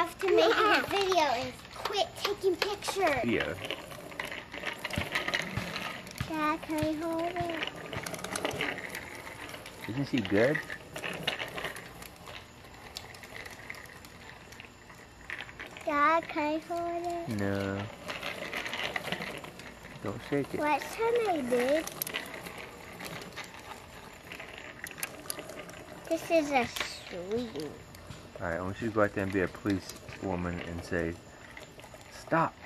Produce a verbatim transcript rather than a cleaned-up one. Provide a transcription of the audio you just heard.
have to make it a video and quit taking pictures. Yeah. Dad, can I hold it? Isn't she good? Dad, can I hold it? No. Don't shake it. Last time I did. This is a sweet. Alright, I want you to go out there and be a police woman and say, stop.